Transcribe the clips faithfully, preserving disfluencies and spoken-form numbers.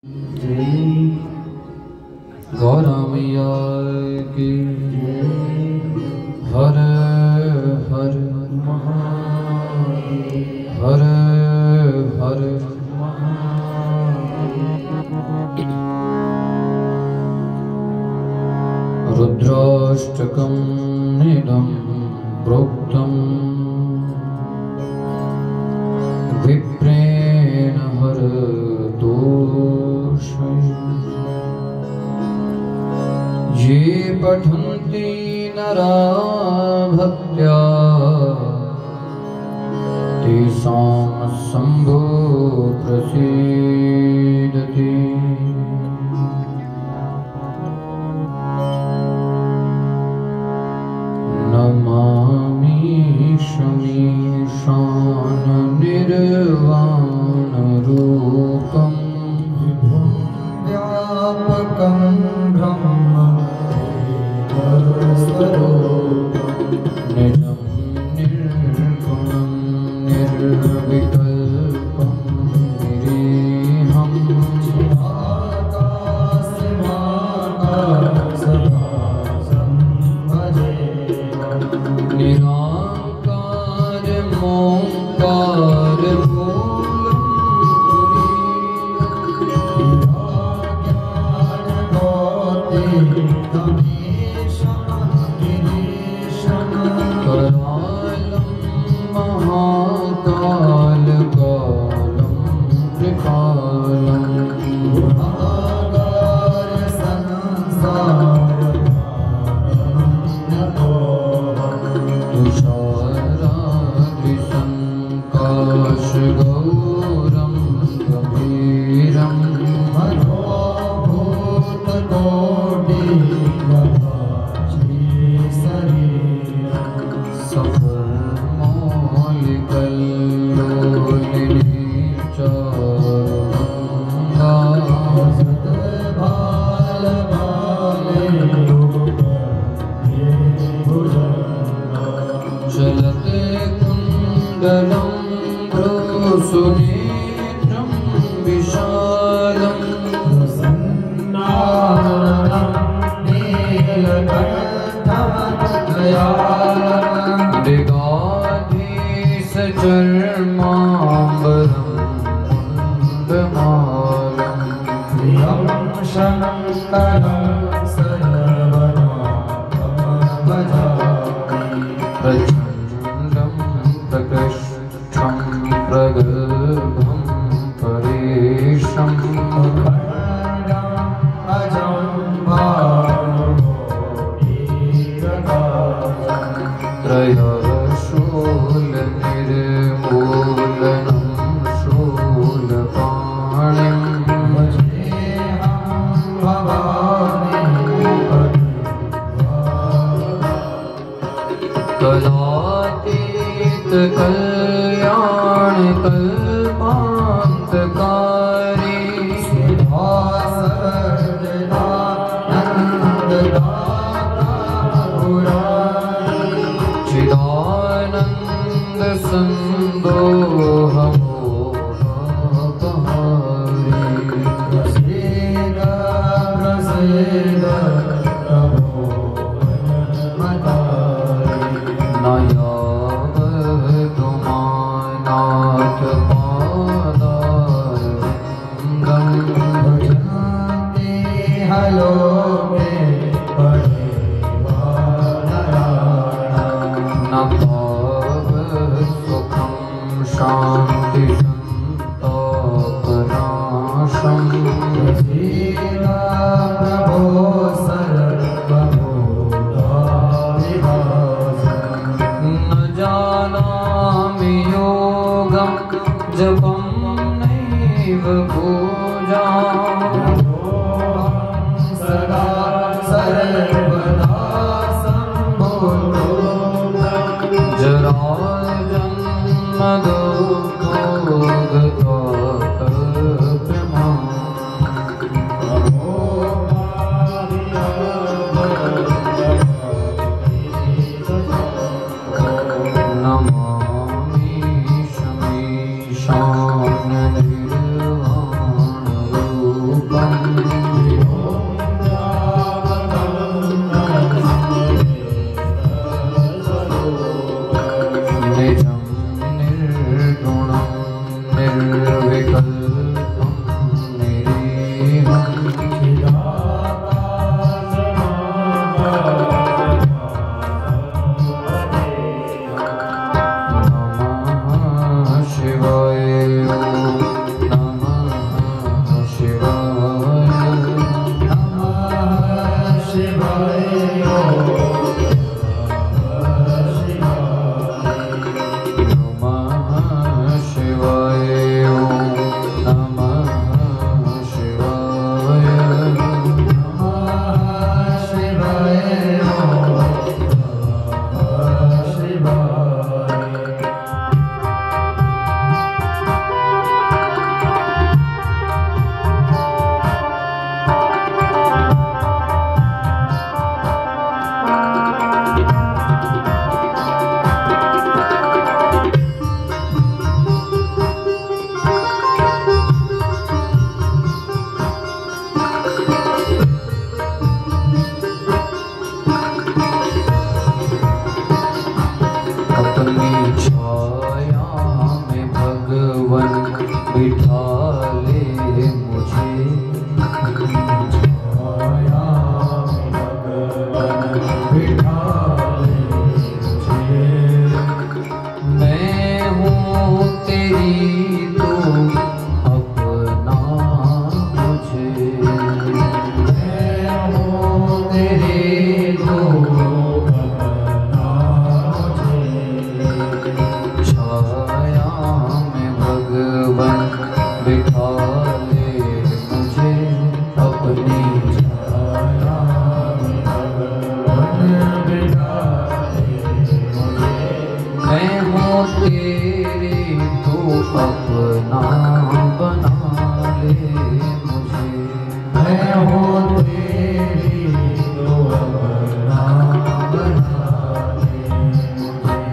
गौरामैया की हर हर हर हर रुद्राष्टकं निदं प्रोक्तं विप्रेण हरतोषम् ये पठन्ति नरा भक्त्या तेषां शम्भो प्रसीदति। नमामि शमीशान निर्वाणरूपम् विभुं व्यापकं ब्रह्म निजं निर्गुणं निर्विकल्पं निरीहं हूँ तेरी तो अपना बना ले।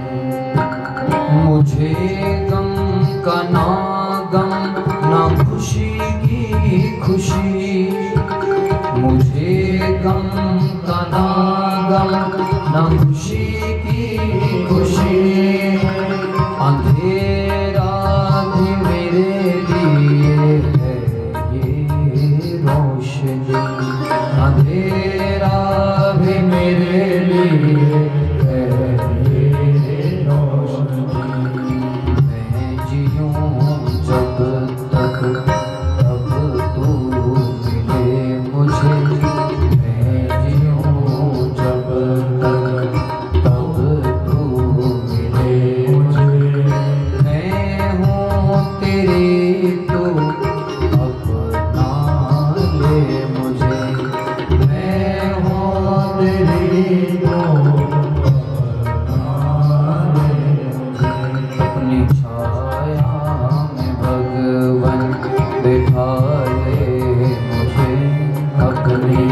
मुझे गम का ना गम ना खुशी की खुशी, मुझे गम का ना गम ना खुशी की खुशी। अंधेरा भी मेरे लिए है ये रोशनी, अंधेरा भी मेरे लिए है ये रोशनी। मैं जीऊँ जब तक तब तू मिले मुझे, मैं जीऊँ जब तक तब तू मिले मुझे। मैं हूँ तेरी तो अपना ले मुझे, मैं हूँ तेरी तो अपना ले मुझे। अपनी छाया में भगवन बिठा ले मुझे, अपनी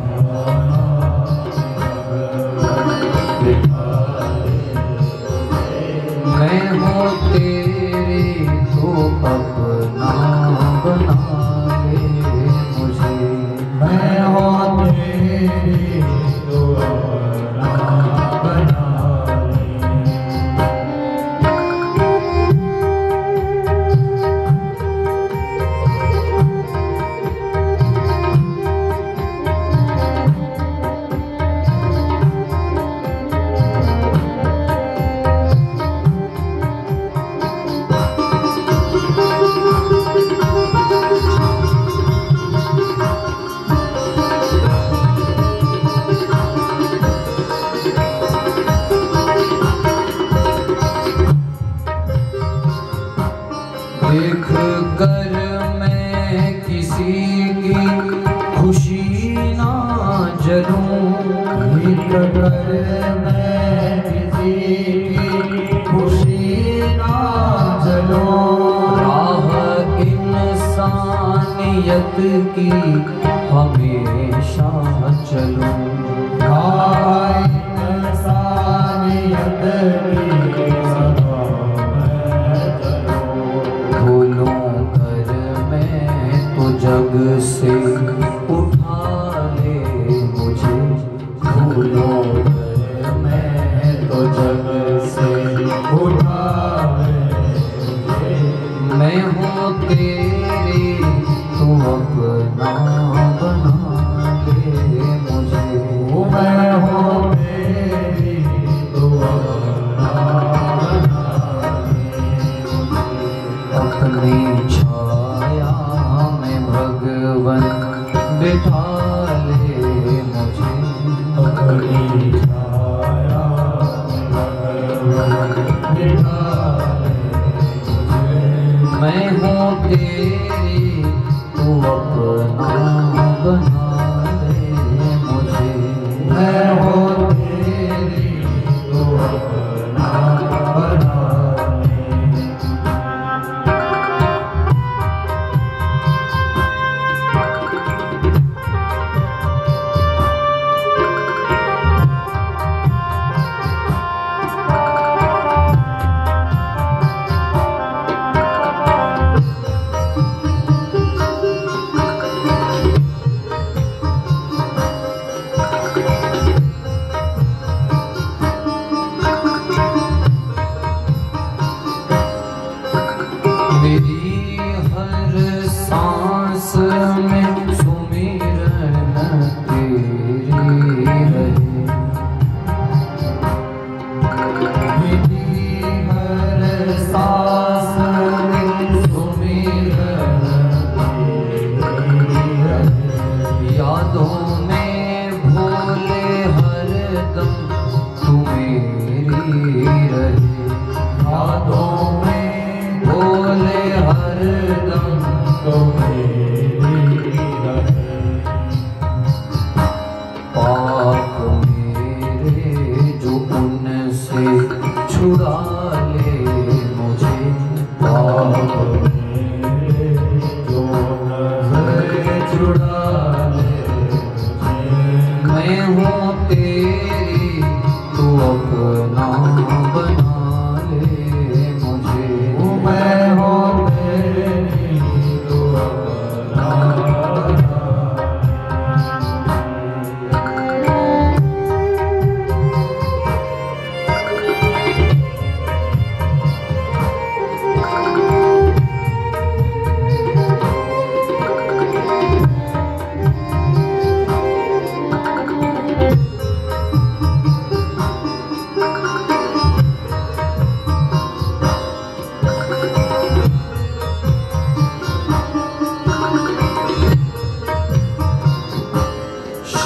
मैं हूँ तेरी तो अपना बना ले मुझे, मैं हूँ तेरी तो अपना बना ले। देख कर मैं किसी की खुशी ना जलूं, देख कर मैं किसी की खुशी ना जलूं। राह इंसानियत की हमेशा चलूं, राह इंसानियत की सदा मैं चलूं। भूलों कर मैं तो जग से उठा ले मुझे, भूलों कर मैं तो जग से उठा ले मुझे। मैं हूँ तेरी तू अपना बना ले मुझे, मैं हूँ तेरी तू अपना बना ले मुझे। अपनी छाया में भगवन बिठा ले मुझे, अपनी छाया में भगवन बिठा ले मुझे। मैं हूँ तेरी तू अपना बना ले मुझे, मैं हूँ तेरी तू अपना बना ले। मेरी हर सांस में सुमिरन तेरी रहे, मेरी हर सांस में सुमिरन तेरी रहे। यादों में भोले हरदम तू मेरी रहे, यादों में भोले हरदम तो मेरी रहे। पाप मेरे जो उनसे छुड़ा ले मुझे, पाप मेरे जो उनसे छुड़ा ले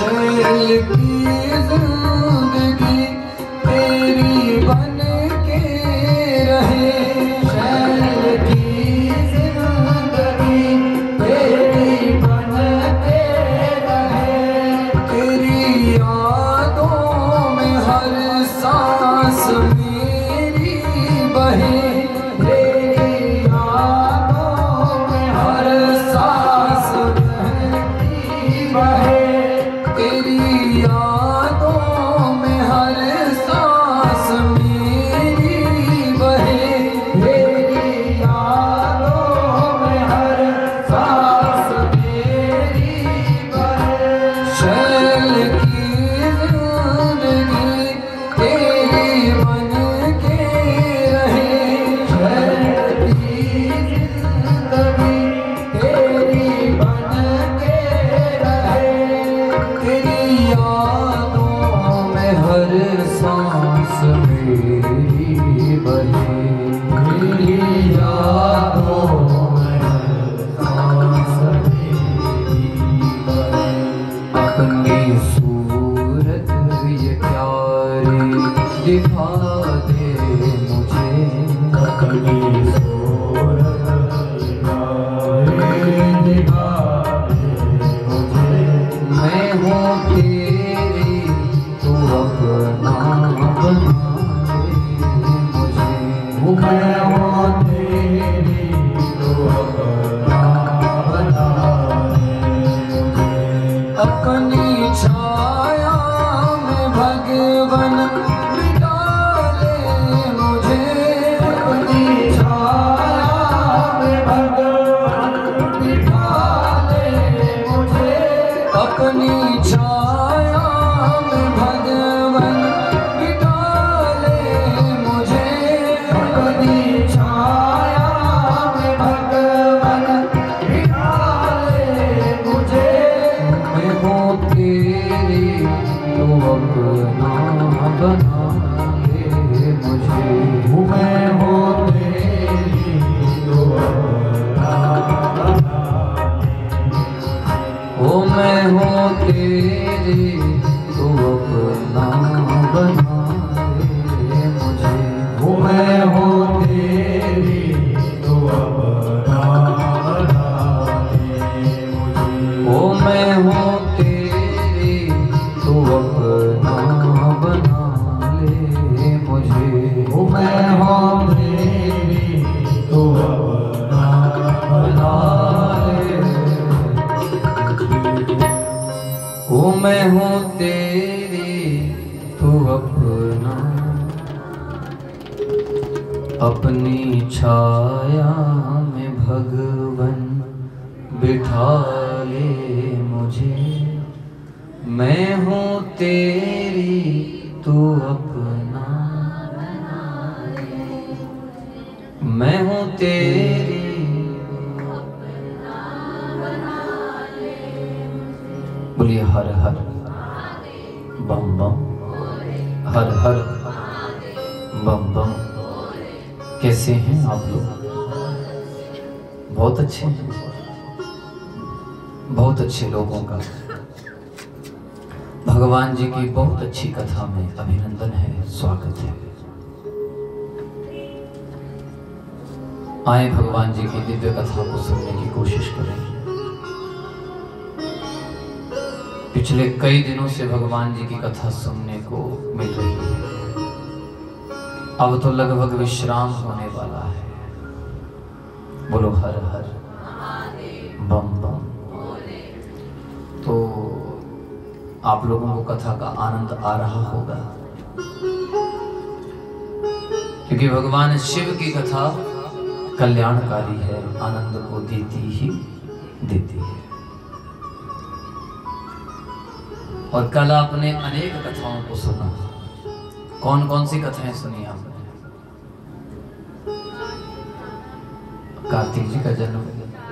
शैल की जिंदगी तेरी बन के रहे, शैल की जिंदगी तेरी बन के रहे, तेरी यादों में हर सांस मेरी बहे, तेरी यादों में हर सांस मेरी बहे, तेरी यादों में हर सांस मेरी बहे, तेरी यादों में हर सांस मेरी बहे, शैल की जिंदगी तेरी बन के रहे, शैल की जिंदगी तेरी बन के रहे, तेरी यादों में हर सांस मेरी बहे, तेरी यादों में हर सांस मेरी बहे, अपनी सूरत ये प्यारी दिखा दे मुझे, अपनी सूरत ये प्यारी दिखा दे मुझे, मैं हूँ तेरी तू अपना बना ले मुझे, मैं हूँ तेरी तू अपना बना ले मुझे, अपनी छाया में भगवन बिठा ले मुझे, अपनी छाया में भगवन बिठा ले मुझे, अपनी छाया में भगवन बिठा ले मुझे, अपनी छाया में भगवन बिठा ले मुझे, मैं हूँ तेरी तू अपना बना ले मुझे, मैं हूँ तेरी तू अपना बना ले, ओ मैं हूँ तेरी तू अपना बना ले मुझे, ओ मैं हूँ तेरी तू अपना बना ले मुझे, ओ मैं हूँ तेरी तू अपना बना ले मुझे, ओ मैं हूँ तेरी तू अपना बना ले, ओ मैं हूँ तेरी तू अपना, अपनी छाया में भगवन बिठा ले मुझे, मैं हूँ तेरी तू अपना, मैं हूँ तेरी बोलिए हर हर बम बम, हर हर बम बम। कैसे हैं आप लोग? बहुत अच्छे हैं, बहुत अच्छे लोगों का भगवान जी की बहुत अच्छी कथा में अभिनंदन है, स्वागत है। आए भगवान जी की दिव्य कथा को सुनने की कोशिश करें। पिछले कई दिनों से भगवान जी की कथा सुनने को मिल रही है, अब तो लगभग विश्राम होने वाला है। बोलो हर हर बम बम। तो आप लोगों को कथा का आनंद आ रहा होगा, क्योंकि भगवान शिव की कथा कल्याणकारी है, आनंद को देती ही देती है। और कल आपने अनेक कथाओं को सुना। कौन कौन सी कथाएं सुनी आपने? कार्तिक जी का जन्म,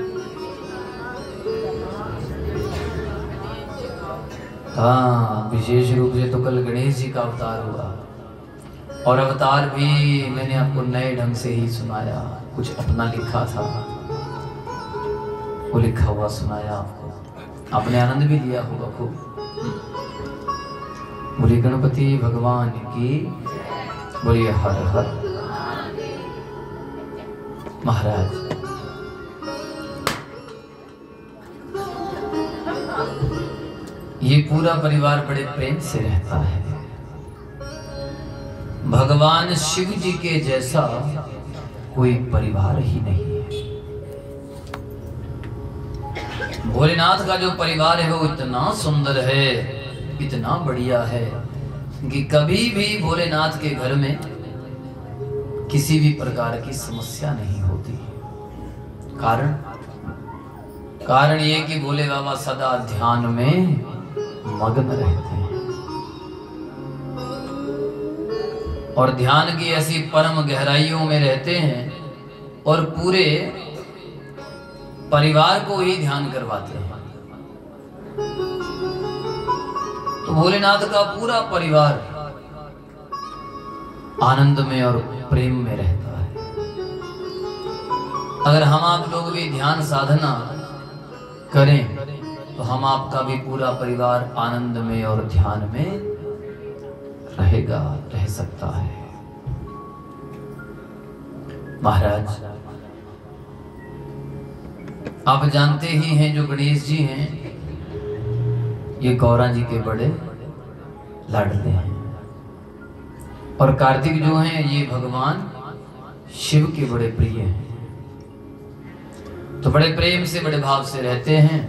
हाँ विशेष रूप से तो कल गणेश जी का अवतार हुआ, और अवतार भी मैंने आपको नए ढंग से ही सुनाया, कुछ अपना लिखा था वो लिखा हुआ सुनाया आपको। आपने आनंद भी लिया होगा खूब। बोलिए गणपति भगवान की, बोलिए हर हर महाराज। ये पूरा परिवार बड़े प्रेम से रहता है। भगवान शिव जी के जैसा कोई परिवार ही नहीं है। भोलेनाथ का जो परिवार है वो इतना सुंदर है, इतना बढ़िया है कि कभी भी भोलेनाथ के घर में किसी भी प्रकार की समस्या नहीं होती। कारण कारण ये कि भोले बाबा सदा ध्यान में मग्न रहते हैं और ध्यान की ऐसी परम गहराइयों में रहते हैं और पूरे परिवार को ही ध्यान करवाते हैं। तो भोलेनाथ का पूरा परिवार आनंद में और प्रेम में रहता है। अगर हम आप लोग भी ध्यान साधना करें तो हम आपका भी पूरा परिवार आनंद में और ध्यान में रहेगा, रह सकता है। महाराज आप जानते ही हैं जो गणेश जी हैं ये गौरा जी के बड़े लाडले हैं और कार्तिक जो हैं ये भगवान शिव के बड़े प्रिय हैं। तो बड़े प्रेम से बड़े भाव से रहते हैं।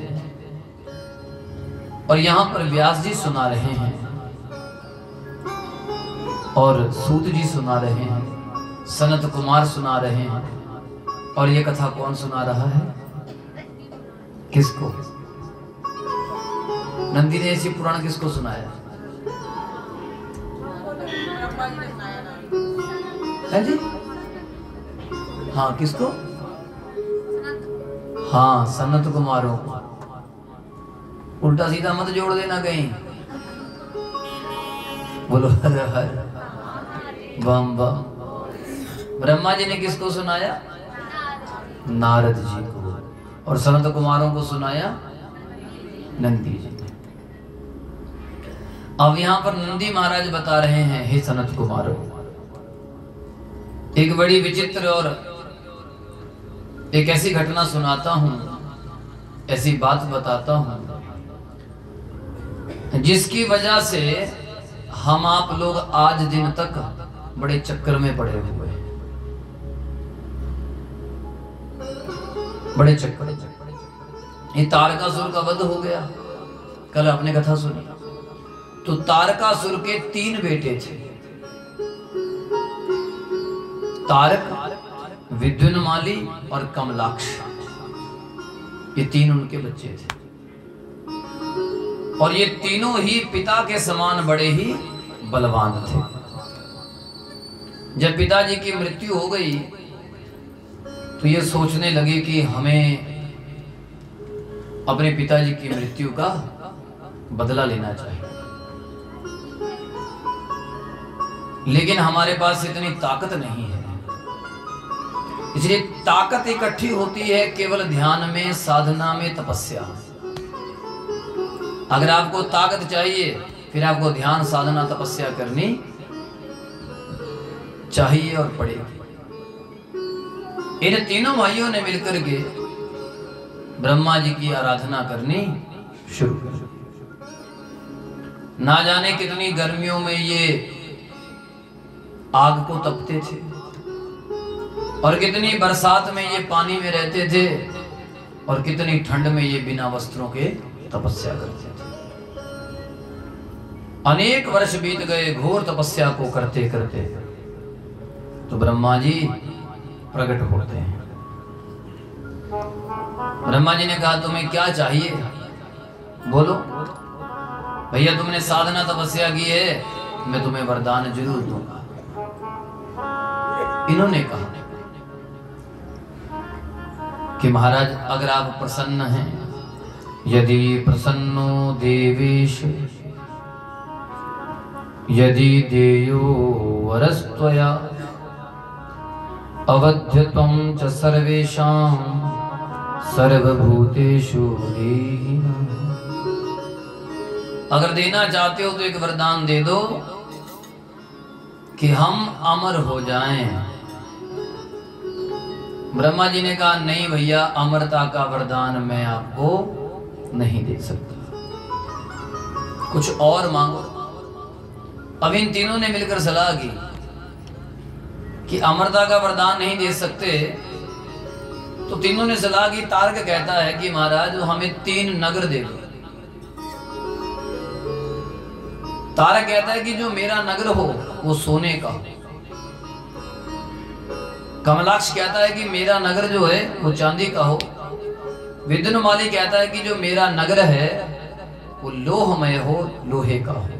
और यहां पर व्यास जी सुना रहे हैं और सूत जी सुना रहे हैं, सनत कुमार सुना रहे हैं। और ये कथा कौन सुना रहा है, किसको? नंदी ने ऐसी पुराण किसको सुनाया है जी? हाँ किसको? हाँ सनत कुमारों को। उल्टा सीधा मत जोड़ देना कहीं। बोलो हर हर बम बम। ब्रह्मा जी ने किसको सुनाया? नारद जी को। और सनत कुमारों को सुनाया नंदी जी ने। अब यहां पर नंदी महाराज बता रहे हैं, हे सनत कुमारों, एक बड़ी विचित्र और एक ऐसी घटना सुनाता हूं, ऐसी बात बताता हूं जिसकी वजह से हम आप लोग आज दिन तक बड़े चक्कर में पड़े हुए हैं, बड़े चक्कर। ये तारकासुर का वध हो गया, कल आपने कथा सुनी। तो तारकासुर के तीन बेटे थे, तारक, विद्युन्माली और कमलाक्ष। ये तीन उनके बच्चे थे और ये तीनों ही पिता के समान बड़े ही बलवान थे। जब पिताजी की मृत्यु हो गई तो ये सोचने लगे कि हमें अपने पिताजी की मृत्यु का बदला लेना चाहिए, लेकिन हमारे पास इतनी ताकत नहीं है। इसलिए ताकत इकट्ठी होती है केवल ध्यान में, साधना में, तपस्या। अगर आपको ताकत चाहिए फिर आपको ध्यान, साधना, तपस्या करनी चाहिए और पड़ेगी। इन तीनों भाइयों ने मिलकर के ब्रह्मा जी की आराधना करनी शुरू कर। ना जाने कितनी गर्मियों में ये आग को तपते थे और कितनी बरसात में ये पानी में रहते थे और कितनी ठंड में ये बिना वस्त्रों के तपस्या करते थे। अनेक वर्ष बीत गए घोर तपस्या को करते करते। तो ब्रह्मा जी प्रकट होते हैं। ब्रह्मा जी ने कहा तुम्हें क्या चाहिए, बोलो। भैया तुमने साधना तपस्या की है, मैं तुम्हें वरदान जरूर दूंगा। इन्होंने कहा कि महाराज अगर आप प्रसन्न हैं, यदि प्रसन्नो देवेश यदि देयो वरस्त्वया अवध्यत्वं च सर्वेषां सर्वभूतेषु देहि नमः। अगर देना चाहते हो तो एक वरदान दे दो कि हम अमर हो जाएं। ब्रह्मा जी ने कहा नहीं भैया, अमरता का वरदान मैं आपको नहीं दे सकता, कुछ और मांगो। अब इन तीनों ने मिलकर सलाह की कि अमरता का वरदान नहीं दे सकते, तो तीनों ने सलाह की। तारक कहता है कि महाराज हमें तीन नगर दे दो। तारक कहता है कि जो मेरा नगर हो वो सोने का हो। कमलाक्ष कहता है कि मेरा नगर जो है वो चांदी का हो। विद्युन्माली कहता है कि जो मेरा नगर है वो लोहमय हो, लोहे का हो।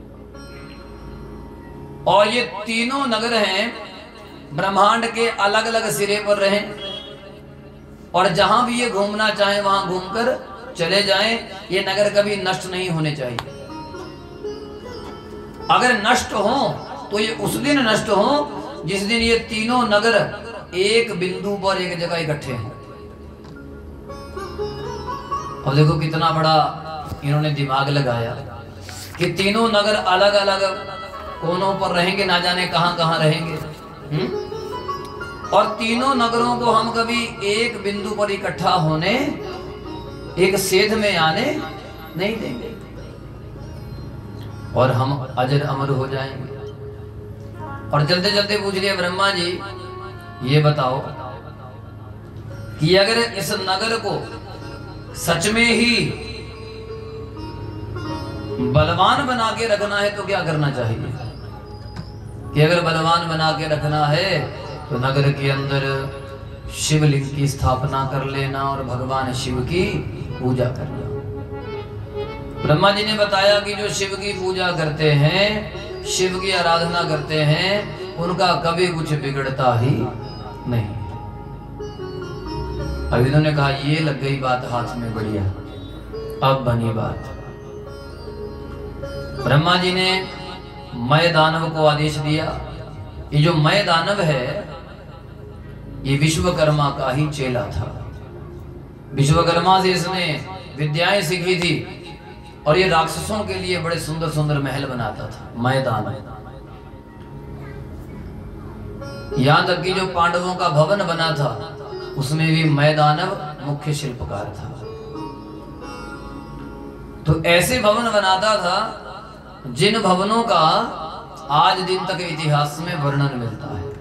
और ये तीनों नगर हैं ब्रह्मांड के अलग अलग सिरे पर रहें, और जहां भी ये घूमना चाहें वहां घूमकर चले जाएं। ये नगर कभी नष्ट नहीं होने चाहिए। अगर नष्ट हो तो ये उस दिन नष्ट हो जिस दिन ये तीनों नगर एक बिंदु पर एक जगह इकट्ठे हैं। और देखो कितना बड़ा इन्होंने दिमाग लगाया कि तीनों नगर अलग अलग कोनों पर रहेंगे, ना जाने कहां कहां रहेंगे। हुँ? और तीनों नगरों को हम कभी एक बिंदु पर इकट्ठा होने, एक सेध में आने नहीं देंगे, और हम अजर अमर हो जाएंगे। और जल्दी जल्दी पूछ लिया ब्रह्मा जी, ये बताओ कि अगर इस नगर को सच में ही बलवान बना के रखना है तो क्या करना चाहिए? कि अगर बलवान बना के रखना है तो नगर के अंदर शिवलिंग की स्थापना कर लेना और भगवान शिव की पूजा करना। ब्रह्मा जी ने बताया कि जो शिव की पूजा करते हैं, शिव की आराधना करते हैं, उनका कभी कुछ बिगड़ता ही नहीं। अब इन्होंने कहा ये लग गई बात हाथ में, बढ़िया। अब बनी बात। ब्रह्मा जी ने मय दानव को आदेश दिया। ये जो मय दानव है ये विश्वकर्मा का ही चेला था। विश्वकर्मा से इसने विद्याएं सीखी थी, और ये राक्षसों के लिए बड़े सुंदर सुंदर महल बनाता था मय दानव। यहां तक कि जो पांडवों का भवन बना था उसमें भी मय दानव मुख्य शिल्पकार था। तो ऐसे भवन बनाता था जिन भवनों का आज दिन तक इतिहास में वर्णन मिलता है।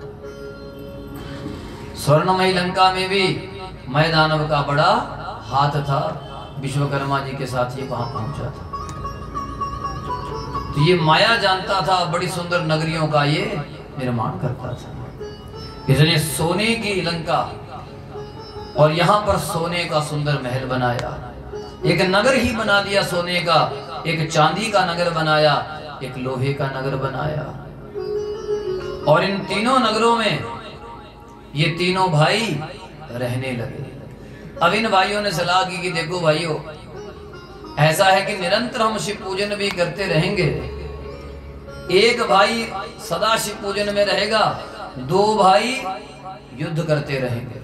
स्वर्णमयी लंका में भी मय दानव का बड़ा हाथ था। विश्वकर्मा जी के साथ ये वहां पहुंचा था। तो ये माया जानता था, बड़ी सुंदर नगरियों का ये निर्माण करता था। इसने सोने की लंका और यहां पर सोने का सुंदर महल बनाया। एक नगर ही बना दिया सोने का, एक चांदी का नगर बनाया, एक लोहे का नगर बनाया। और इन तीनों नगरों में ये तीनों भाई रहने लगे। अब इन भाइयों ने सलाह की कि देखो भाइयों, ऐसा है कि निरंतर हम शिव पूजन भी करते रहेंगे। एक भाई सदा शिव पूजन में रहेगा, दो भाई युद्ध करते रहेंगे।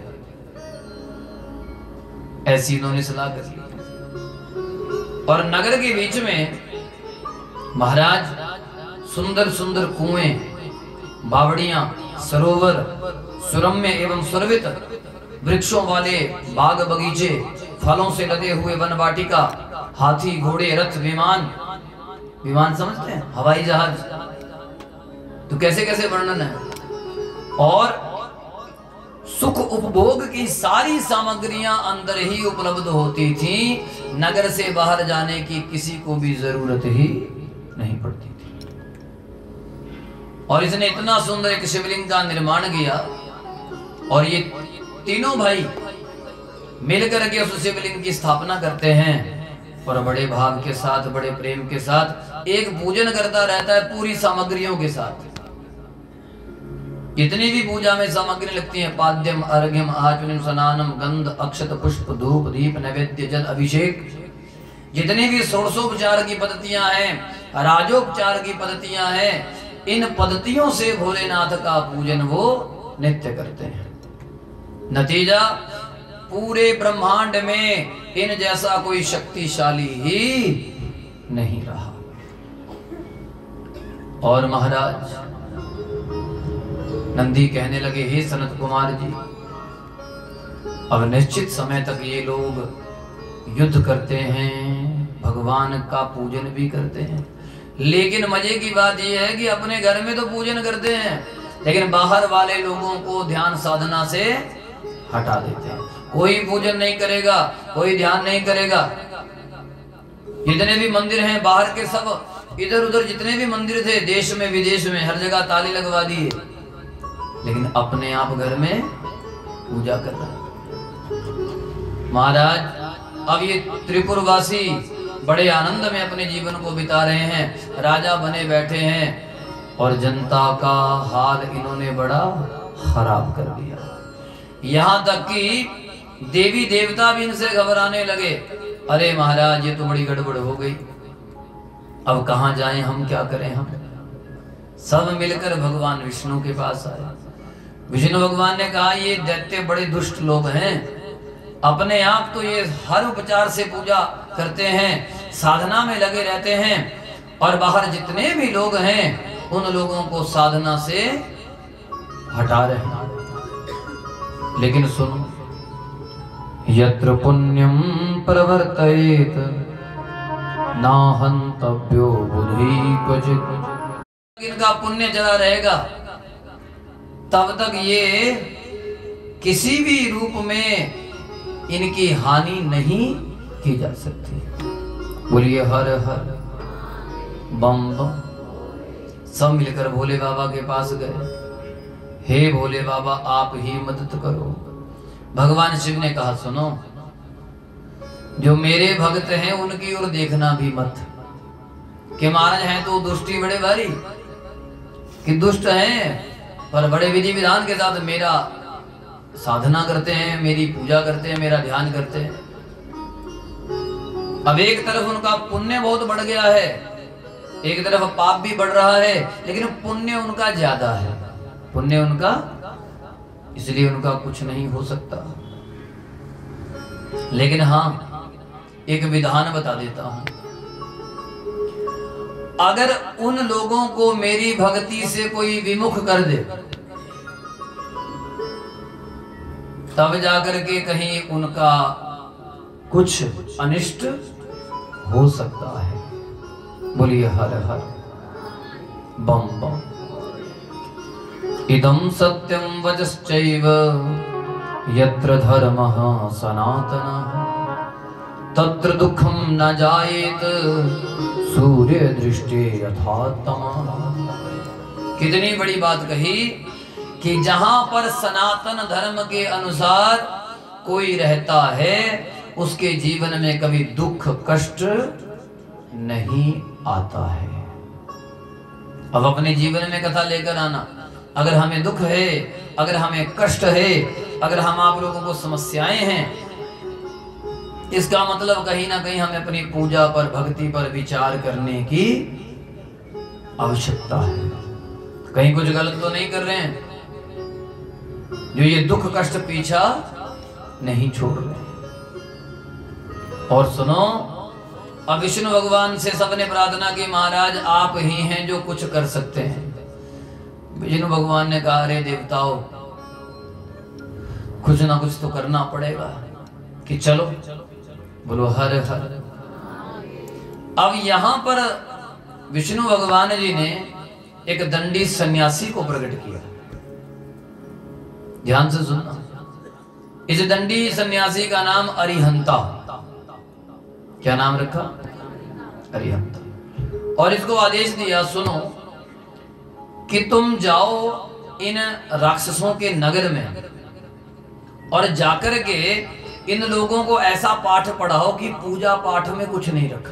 ऐसी इन्होंने सलाह कर ली। और नगर के बीच में महाराज सुंदर सुंदर कुएं, बावड़ियां, सरोवर, सुरम्य एवं सुरवित वृक्षों वाले बाग बगीचे, फलों से लदे हुए वन वाटिका, हाथी, घोड़े, रथ, विमान। विमान समझते हैं? हवाई जहाज। तो कैसे कैसे वर्णन है। और सुख उपभोग की सारी सामग्रियां अंदर ही उपलब्ध होती थी। नगर से बाहर जाने की किसी को भी जरूरत ही नहीं पड़ती थी। और इसने इतना सुंदर एक शिवलिंग का निर्माण किया, और ये तीनों भाई मिलकर के उस शिवलिंग की स्थापना करते हैं, और बड़े भाव के साथ, बड़े प्रेम के साथ एक पूजन करता रहता है पूरी सामग्रियों के साथ। जितनी भी पूजा में सामग्री लगती है, पाद्यम, अर्घ्यम, आचमनम, स्नानम, गंध, अक्षत, पुष्प, धूप, दीप, नैवेद्य, जल, अभिषेक, जितनी भी षोडशोपचार की पद्धतियां हैं, राजोपचार की पद्धतियां हैं, इन पद्धतियों से भोलेनाथ का पूजन वो नित्य करते हैं। नतीजा पूरे ब्रह्मांड में इन जैसा कोई शक्तिशाली ही नहीं रहा। और महाराज नंदी कहने लगे, हे सनत कुमार जी, अब निश्चित समय तक ये लोग युद्ध करते हैं, भगवान का पूजन भी करते हैं, लेकिन मजे की बात यह है कि अपने घर में तो पूजन करते हैं, लेकिन बाहर वाले लोगों को ध्यान साधना से हटा देते हैं। कोई पूजन नहीं करेगा, कोई ध्यान नहीं करेगा। जितने भी मंदिर हैं बाहर के, सब इधर उधर जितने भी मंदिर थे देश में विदेश में, हर जगह ताले लगवा दिए, लेकिन अपने आप घर में पूजा कर रहा है। महाराज अब ये त्रिपुरवासी बड़े आनंद में अपने जीवन को बिता रहे हैं, राजा बने बैठे हैं, और जनता का हाल इन्होंने बड़ा खराब कर दिया। यहाँ तक कि देवी देवता भी इनसे घबराने लगे। अरे महाराज ये तो बड़ी गड़बड़ हो गई, अब कहाँ जाएं हम, क्या करें हम। सब मिलकर भगवान विष्णु के पास आए। विष्णु भगवान ने कहा, ये दैत्य बड़े दुष्ट लोग हैं, अपने आप तो ये हर उपचार से पूजा करते हैं, साधना में लगे रहते हैं, और बाहर जितने भी लोग हैं उन लोगों को साधना से हटा रहे हैं। लेकिन सुनो, यत्र पुण्यम प्रवर्तयेत नाहंतव्यो बुद्धि क्वचित्। इनका पुण्य चला रहेगा तब तक ये किसी भी रूप में इनकी हानि नहीं की जा सकती। बोलिए हर हर बम बम। सब मिलकर भोले बाबा के पास गए। हे भोले बाबा आप ही मदद करो। भगवान शिव ने कहा, सुनो, जो मेरे भक्त हैं उनकी ओर देखना भी मत, कि महाराज हैं तो दुष्टी बड़े भारी, कि दुष्ट हैं पर बड़े विधि विधान के साथ मेरा साधना करते हैं, मेरी पूजा करते हैं, मेरा ध्यान करते हैं। अब एक तरफ उनका पुण्य बहुत बढ़ गया है, एक तरफ पाप भी बढ़ रहा है, लेकिन पुण्य उनका ज्यादा है। पुण्य उनका, इसलिए उनका कुछ नहीं हो सकता। लेकिन हाँ, एक विधान बता देता हूं, अगर उन लोगों को मेरी भक्ति से कोई विमुख कर दे, तब जाकर के कहीं उनका कुछ अनिष्ट हो सकता है। बोलिए हर हर बम बम। इदं सत्यं वचश्चैव यत्र धर्मः सनातनः तत्र दुःखं न जायेत सूर्य दृष्टे यथा तमः। कितनी बड़ी बात कही कि जहां पर सनातन धर्म के अनुसार कोई रहता है उसके जीवन में कभी दुख कष्ट नहीं आता है। अब अपने जीवन में कथा लेकर आना, अगर हमें दुख है, अगर हमें कष्ट है, अगर हम आप लोगों को समस्याएं हैं, इसका मतलब कहीं ना कहीं हमें अपनी पूजा पर, भक्ति पर विचार करने की आवश्यकता है। कहीं कुछ गलत तो नहीं कर रहे हैं जो ये दुख कष्ट पीछा नहीं छोड़ रहे। और सुनो, अब विष्णु भगवान से सबने प्रार्थना की, महाराज आप ही हैं जो कुछ कर सकते हैं। विष्णु भगवान ने कहा, अरे देवताओं, कुछ ना कुछ तो करना पड़ेगा, कि चलो बोलो हर हर। अब यहां पर विष्णु भगवान जी ने एक दंडी सन्यासी को प्रकट किया। ध्यान से सुनना, इस दंडी सन्यासी का नाम अरिहंता। क्या नाम रखा? अरिहंता। और इसको आदेश दिया, सुनो कि तुम जाओ इन राक्षसों के नगर में और जाकर के इन लोगों को ऐसा पाठ पढ़ाओ कि पूजा पाठ में कुछ नहीं रखा।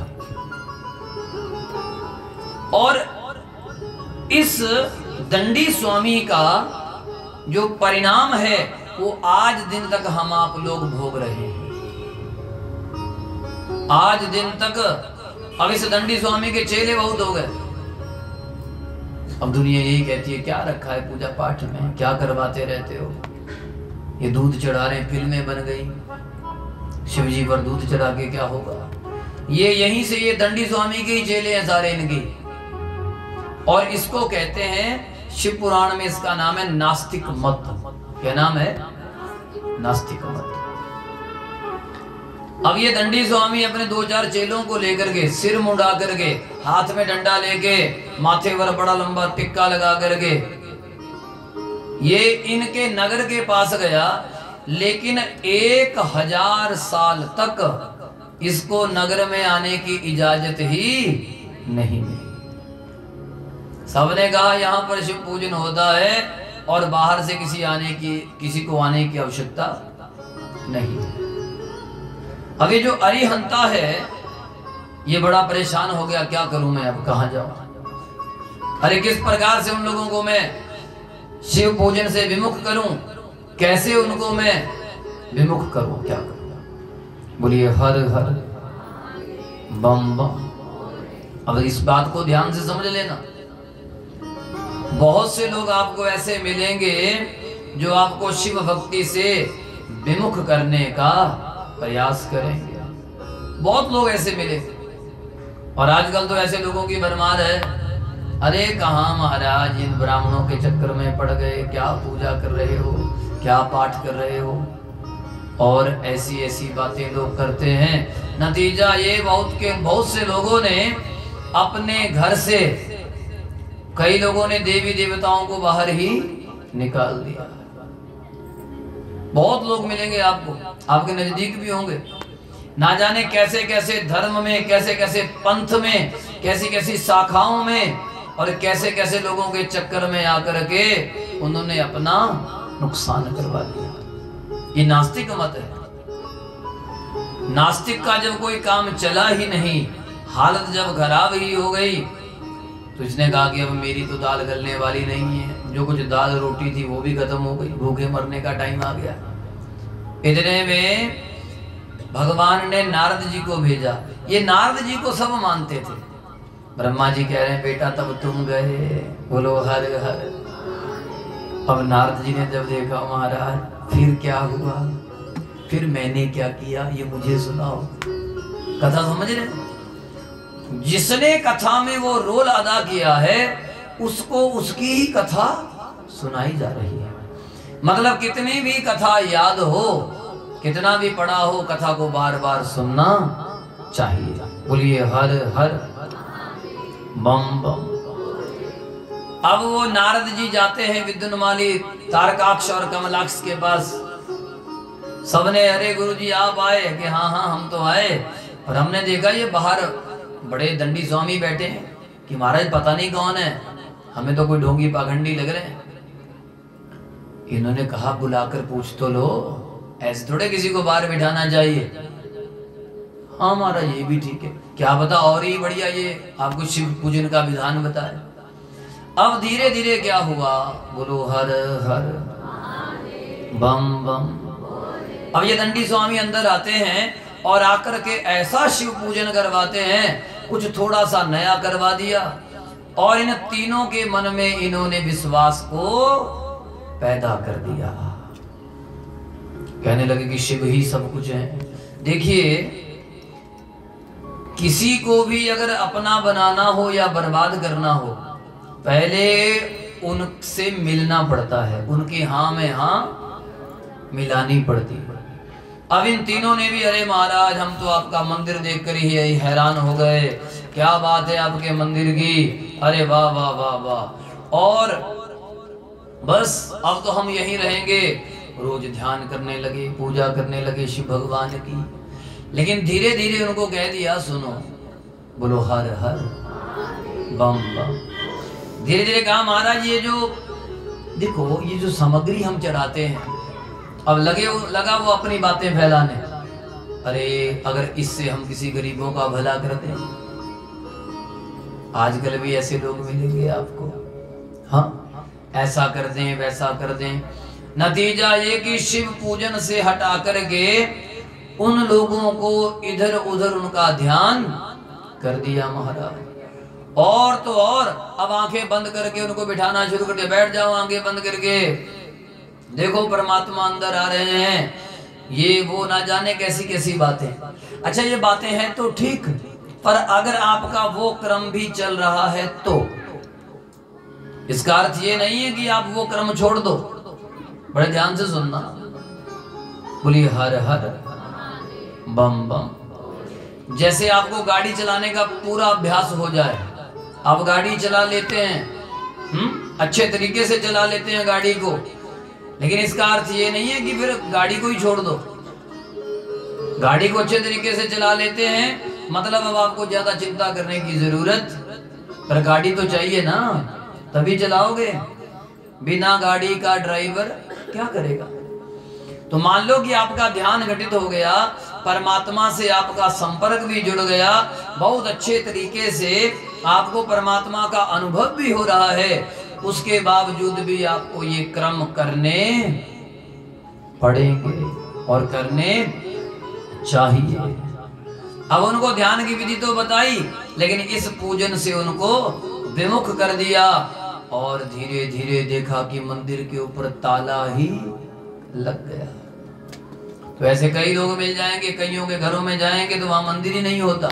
और इस दंडी स्वामी का जो परिणाम है वो आज दिन तक हम आप लोग भोग रहे हैं। आज दिन तक। अब इस दंडी स्वामी के चेले बहुत हो गए। अब दुनिया यही कहती है, क्या रखा है पूजा पाठ में, क्या करवाते रहते हो। ये दूध चढ़ा रहे, फिल्में बन गई, शिव जी पर दूध चढ़ा के क्या होगा। ये यहीं से, ये दंडी स्वामी के ही चेले हैं सारे इनकी। और इसको कहते हैं, शिव पुराण में इसका नाम है नास्तिक मत। क्या नाम है? नास्तिक मत। अब ये दंडी स्वामी अपने दो चार चेलों को लेकर के, सिर मुंडा करके, हाथ में डंडा लेके, माथे पर बड़ा लंबा टिक्का लगा करके, ये इनके नगर के पास गया। लेकिन एक हजार साल तक इसको नगर में आने की इजाजत ही नहीं मिली। सबने कहा यहाँ पर शिव पूजन होता है और बाहर से किसी आने की किसी को आने की आवश्यकता नहीं। अब ये जो अरिहंता है ये बड़ा परेशान हो गया, क्या करूं मैं, अब कहां जाऊं। अरे किस प्रकार से उन लोगों को मैं शिव पूजन से विमुख करूं, कैसे उनको मैं विमुख करूं, क्या करूं। बोलिए हर हर बम बम। अब इस बात को ध्यान से समझ लेना। बहुत से लोग आपको ऐसे मिलेंगे जो आपको शिव भक्ति से विमुख करने का प्रयास करेंगे। बहुत लोग ऐसे मिले, और आजकल तो ऐसे लोगों की भरमार है। अरे कहाँ महाराज, इन ब्राह्मणों के चक्कर में पड़ गए, क्या पूजा कर रहे हो, क्या पाठ कर रहे हो, और ऐसी ऐसी बातें लोग करते हैं। नतीजा ये बहुत के बहुत से लोगों ने अपने घर से, कई लोगों ने देवी देवताओं को बाहर ही निकाल दिया। बहुत लोग मिलेंगे आपको, आपके नजदीक भी होंगे। ना जाने कैसे कैसे धर्म में, कैसे कैसे पंथ में, कैसी कैसी शाखाओं में, और कैसे कैसे लोगों के चक्कर में आकर के उन्होंने अपना नुकसान करवा दिया। ये नास्तिक मत है। नास्तिक का जब कोई काम चला ही नहीं, हालत जब खराब ही हो गई, तो इसने कहा कि अब मेरी तो दाल गलने वाली नहीं है, जो कुछ दाल रोटी थी वो भी खत्म हो गई, भूखे मरने का टाइम आ गया। इतने में भगवान ने नारद जी को भेजा। ये नारद जी को सब मानते थे। ब्रह्मा जी कह रहे हैं बेटा तब तुम गए, बोलो हर हर। अब नारद जी ने जब देखा महाराज फिर क्या हुआ, फिर मैंने क्या किया, ये मुझे सुनाओ। कथा समझ रहे? जिसने कथा में वो रोल अदा किया है उसको उसकी ही कथा सुनाई जा रही है। मतलब कितनी भी कथा याद हो, कितना भी पढ़ा हो, कथा को बार बार सुनना चाहिए। बोलिए हर हर बम बम। अब वो नारद जी जाते हैं विद्युन्माली तारकाक्ष और कमलाक्ष के पास। सबने अरे गुरु जी आप आए? कि हाँ हाँ हम तो आए, और हमने देखा ये बाहर बड़े दंडी स्वामी बैठे हैं कि महाराज पता नहीं कौन है, हमें तो कोई ढोंगी पाखंडी लग रहे हैं। इन्होंने कहा बुलाकर पूछ तो लो, ऐसे थोड़े किसी को बाहर बिठाना चाहिए। हाँ महाराज ये भी ठीक है, क्या पता और ही बढ़िया ये आपको शिव पूजन का विधान बताए। अब धीरे धीरे क्या हुआ, बोलो हर हर बम बम। अब ये दंडी स्वामी अंदर आते हैं और आकर के ऐसा शिव पूजन करवाते हैं, कुछ थोड़ा सा नया करवा दिया, और इन तीनों के मन में इन्होंने विश्वास को पैदा कर दिया। कहने लगे कि शिव ही सब कुछ है। देखिए किसी को भी अगर अपना बनाना हो या बर्बाद करना हो, पहले उनसे मिलना पड़ता है, उनकी हाँ में हाँ मिलानी पड़ती है। अब इन तीनों ने भी अरे महाराज हम तो आपका मंदिर देखकर ही हैरान हो गए, क्या बात है आपके मंदिर की, अरे वाह वाह वाह वाह, और बस अब तो हम यहीं रहेंगे। रोज ध्यान करने लगे, पूजा करने लगे शिव भगवान की। लेकिन धीरे धीरे उनको कह दिया सुनो, बोलो हर हर बम बम। धीरे धीरे कहा महाराज ये जो देखो ये जो सामग्री हम चढ़ाते हैं, अब लगे लगा वो अपनी बातें फैलाने। अरे अगर इससे हम किसी गरीबों का भला कर दें, आजकल भी ऐसे लोग मिलेंगे आपको, हाँ ऐसा कर दें वैसा कर दें। नतीजा ये कि शिव पूजन से हटा करके उन लोगों को इधर उधर उनका ध्यान कर दिया महाराज। और तो और अब आंखें बंद करके उनको बिठाना शुरू कर दिया, बैठ जाओ आंखें बंद करके। देखो परमात्मा अंदर आ रहे हैं, ये वो ना जाने कैसी कैसी बातें। अच्छा ये बातें हैं तो ठीक, पर अगर आपका वो क्रम भी चल रहा है तो इसका अर्थ ये नहीं है कि आप वो क्रम छोड़ दो। बड़े ध्यान से सुनना, बोलिए हर हर बम बम। जैसे आपको गाड़ी चलाने का पूरा अभ्यास हो जाए, आप गाड़ी चला लेते हैं, हम्म अच्छे तरीके से चला लेते हैं गाड़ी को, लेकिन इसका अर्थ ये नहीं है कि फिर गाड़ी को ही छोड़ दो। गाड़ी को अच्छे तरीके से चला लेते हैं मतलब अब आपको ज्यादा चिंता करने की जरूरत, पर गाड़ी तो चाहिए ना, तभी चलाओगे। बिना गाड़ी का ड्राइवर क्या करेगा? तो मान लो कि आपका ध्यान घटित हो गया, परमात्मा से आपका संपर्क भी जुड़ गया, बहुत अच्छे तरीके से आपको परमात्मा का अनुभव भी हो रहा है, उसके बावजूद भी आपको ये क्रम करने पड़ेंगे और करने चाहिए। अब उनको ध्यान की विधि तो बताई, लेकिन इस पूजन से उनको विमुख कर दिया और धीरे धीरे देखा कि मंदिर के ऊपर ताला ही लग गया। तो ऐसे कई लोग मिल जाएंगे, कईयों के घरों में जाएंगे तो वहां मंदिर ही नहीं होता,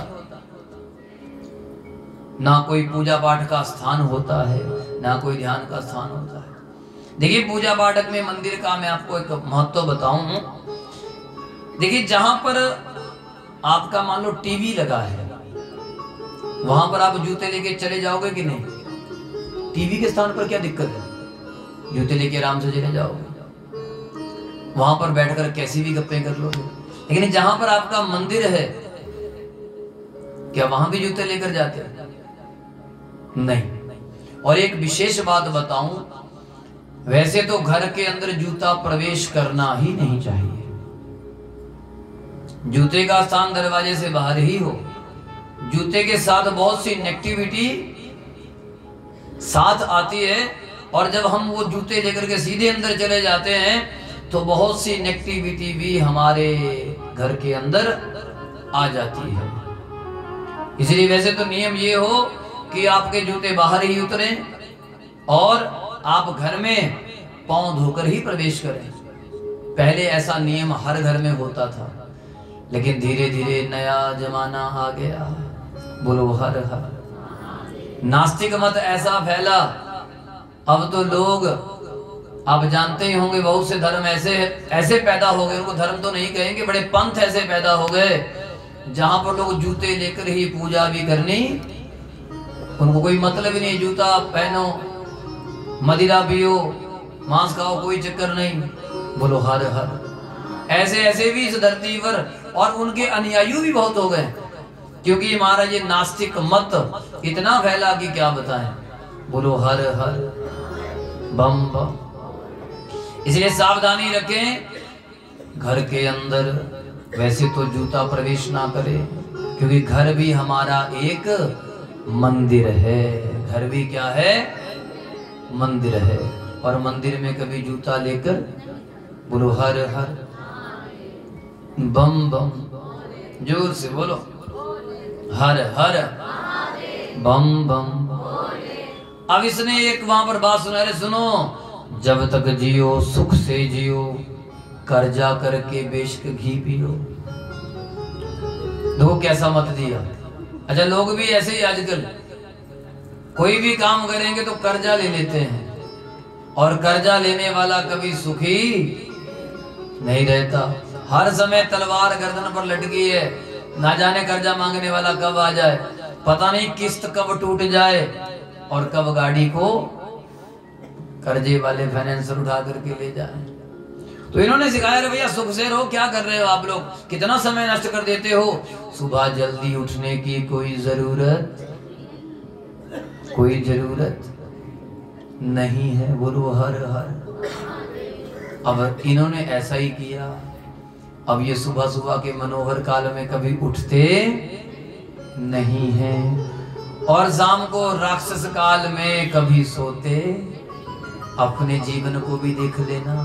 ना कोई पूजा पाठ का स्थान होता है, ना कोई ध्यान का स्थान होता है। देखिए पूजा पाठ में मंदिर का मैं आपको एक महत्व बताऊं। देखिए जहां पर आपका मान लो टीवी लगा है, वहां पर आप जूते लेके चले जाओगे कि नहीं? टीवी के स्थान पर क्या दिक्कत है? जूते लेके आराम से चले जाओगे, वहां पर बैठकर कैसी भी गप्पे कर लोगे। लेकिन जहां पर आपका मंदिर है, क्या वहां भी जूते लेकर जाते हैं? नहीं। और एक विशेष बात बताऊं, वैसे तो घर के अंदर जूता प्रवेश करना ही नहीं चाहिए। जूते का स्थान दरवाजे से बाहर ही हो। जूते के साथ बहुत सी नेगेटिविटी साथ आती है, और जब हम वो जूते लेकर के सीधे अंदर चले जाते हैं तो बहुत सी नेगेटिविटी भी हमारे घर के अंदर आ जाती है। इसलिए वैसे तो नियम ये हो कि आपके जूते बाहर ही उतरें और आप घर में पांव धोकर ही प्रवेश करें। पहले ऐसा नियम हर घर में होता था, लेकिन धीरे धीरे नया जमाना आ गया। बोलो हर हर। नास्तिक मत ऐसा फैला, अब तो लोग, आप जानते ही होंगे, बहुत से धर्म ऐसे ऐसे पैदा हो गए, उनको धर्म तो नहीं कहेंगे, बड़े पंथ ऐसे पैदा हो गए जहां पर लोग जूते लेकर ही पूजा भी करनी, उनको कोई मतलब ही नहीं। जूता पहनो, मदिरा पियो, मांस खाओ, कोई चक्कर नहीं। बोलो हर हर। ऐसे ऐसे भी इस धरती पर, और उनके अनुयायी भी बहुत हो गए, क्योंकि हमारा ये नास्तिक मत इतना फैला कि क्या बताएं। बोलो हर हर बम बम। इसलिए सावधानी रखें, घर के अंदर वैसे तो जूता प्रवेश ना करे, क्योंकि घर भी हमारा एक मंदिर है। घर भी क्या है? मंदिर है। और मंदिर में कभी जूता लेकर, बोलो हर हर बम बम, जोर से बोलो हर हर बम बम। अब इसने एक वहां पर बात सुना, अरे सुनो, जब तक जियो सुख से जियो, कर्जा करके बेशक घी पियो। देखो कैसा मत दिया। अच्छा लोग भी ऐसे ही आजकल कोई भी काम करेंगे तो कर्जा ले लेते हैं, और कर्जा लेने वाला कभी सुखी नहीं रहता। हर समय तलवार गर्दन पर लटकी है, ना जाने कर्जा मांगने वाला कब आ जाए, पता नहीं किस्त कब टूट जाए, और कब गाड़ी को कर्जे वाले फाइनेंसर उठा करके ले जाए। तो इन्होंने सिखाया, रे भैया सुख से रहो, क्या कर रहे हो आप लोग, कितना समय नष्ट कर देते हो। सुबह जल्दी उठने की कोई जरूरत कोई जरूरत नहीं है। बोलो हर हर। अब इन्होंने ऐसा ही किया। अब ये सुबह सुबह के मनोहर काल में कभी उठते नहीं हैं, और शाम को राक्षस काल में कभी सोते। अपने जीवन को भी देख लेना।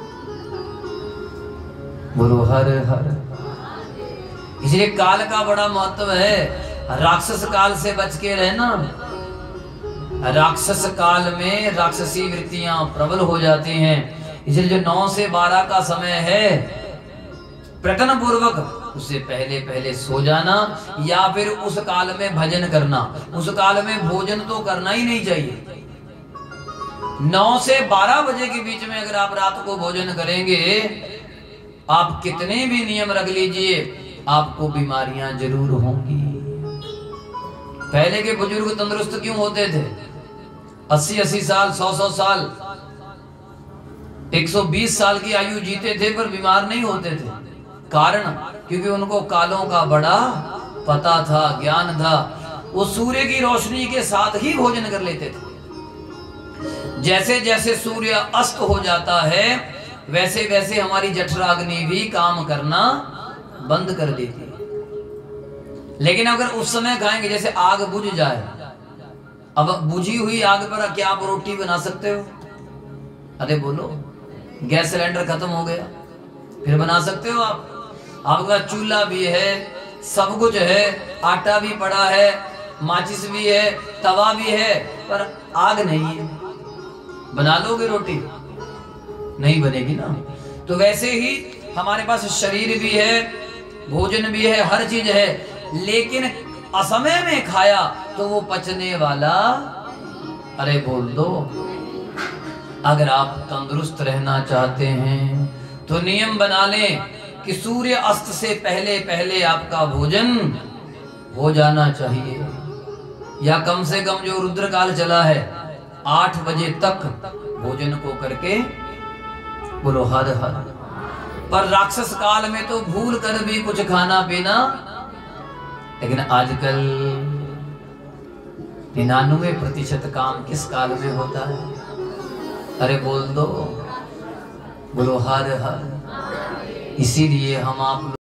बोलो हर हर। इसलिए काल का बड़ा महत्व है। राक्षस काल से बच के रहना। राक्षस काल में राक्षसी वृत्तियां प्रबल हो जाती हैं, इसलिए जो नौ से बारह का समय है प्रटन पूर्वक उससे पहले पहले सो जाना, या फिर उस काल में भजन करना। उस काल में भोजन तो करना ही नहीं चाहिए। नौ से बारह बजे के बीच में अगर आप रात को भोजन करेंगे, आप कितने भी नियम रख लीजिए, आपको बीमारियां जरूर होंगी। पहले के बुजुर्ग तंदुरुस्त क्यों होते थे? अस्सी अस्सी साल, सौ सौ साल, एक सौ बीस साल की आयु जीते थे, पर बीमार नहीं होते थे। कारण क्योंकि उनको कालों का बड़ा पता था, ज्ञान था। वो सूर्य की रोशनी के साथ ही भोजन कर लेते थे। जैसे जैसे सूर्य अस्त हो जाता है, वैसे वैसे हमारी जठराग्नि भी काम करना बंद कर देती है। लेकिन अगर उस समय खाएंगे, जैसे आग बुझ जाए, अब बुझी हुई आग पर क्या आप रोटी बना सकते हो? अरे बोलो, गैस सिलेंडर खत्म हो गया, फिर बना सकते हो आप? आपका चूल्हा भी है, सब कुछ है, आटा भी पड़ा है, माचिस भी है, तवा भी है, पर आग नहीं है। बना लोगे रोटी? नहीं बनेगी ना। तो वैसे ही हमारे पास शरीर भी है, भोजन भी है, हर चीज है, लेकिन असमय में खाया तो वो पचने वाला। अरे बोल दो, अगर आप तंदुरुस्त रहना चाहते हैं तो नियम बना लें कि सूर्य अस्त से पहले पहले आपका भोजन हो जाना चाहिए, या कम से कम जो रुद्र काल चला है आठ बजे तक भोजन को करके बोलो हर हर। पर राक्षस काल में तो भूल कर भी कुछ खाना पीना, लेकिन आजकल निन्यानवे प्रतिशत काम किस काल में होता है? अरे बोल दो, बोलो हर हर। इसीलिए हम आप